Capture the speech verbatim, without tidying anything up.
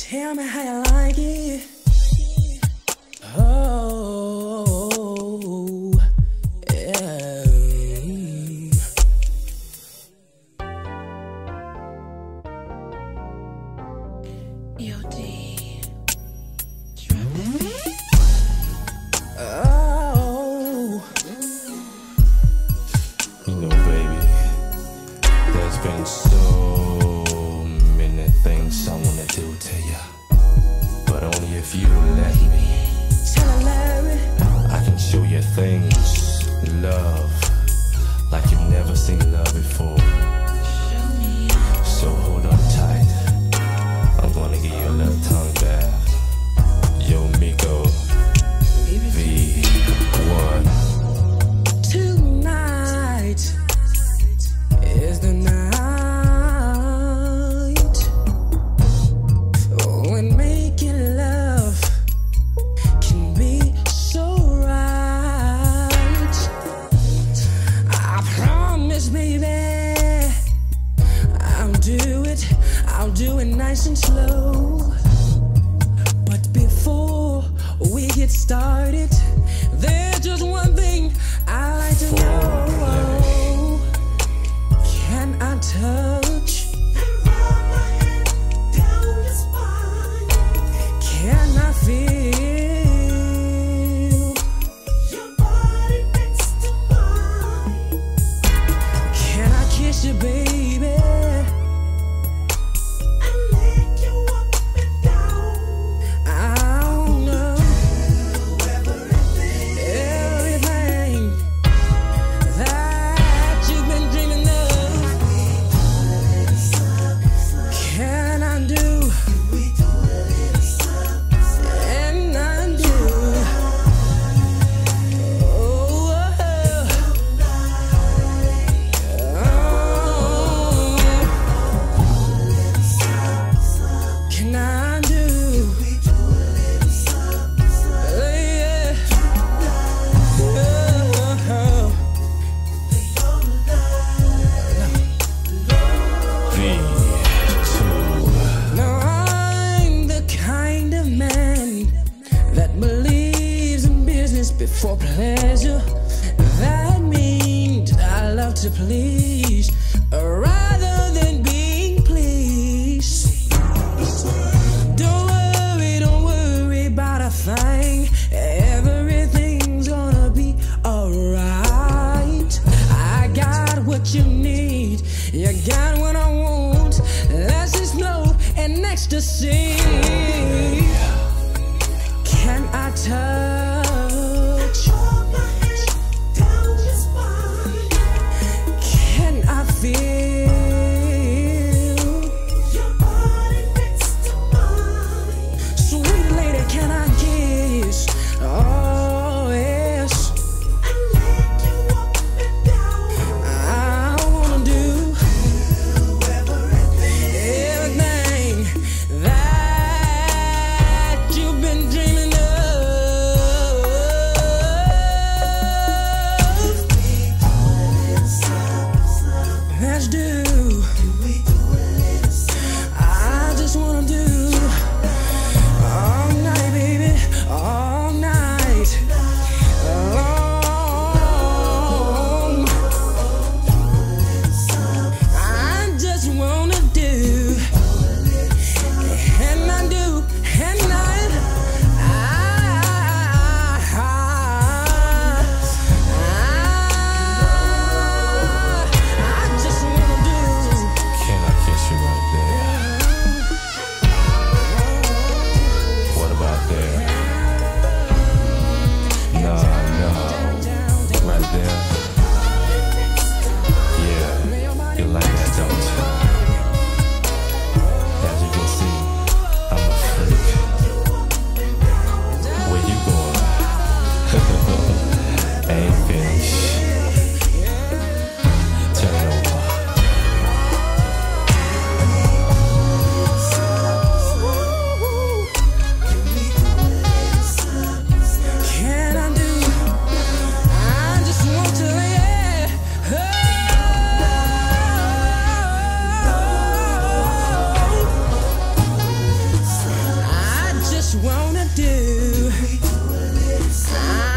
Tell me how you like it. Oh, yeah. Yo, D. Drop the beat. Oh. You know, baby, there's been so many things I wanna do to you, but only if you let me. Tell her, Larry, I can show you things, love, like you've never seen love before. So hold on tight, I'm gonna give you a little tongue bath. Yo, Miko, V one. tonight is the night when making love can be so right. I promise, baby, I'll do it, I'll do it nice and slow. But before we get started, there's just one thing I like to know. Can I touch? Can I feel your body next to mine? Can I kiss you, baby? And lick you up and down. I don't know everything that you've been dreaming of. Can I do? And I do. Oh, oh. Can I do? Yeah. Oh. V two. Now I'm the kind of man that believes in business before pleasure. That means I love to please rather than being pleased. Don't worry, don't worry about a thing. Everything's gonna be alright. I got what you need, you got what I want. Let's explode in ecstasy. Can I touch? Can I feel your body next to mine? Sweet lady, can I kiss? Oh, yes. And lick you up and down. I wanna do everything that just wanna do. I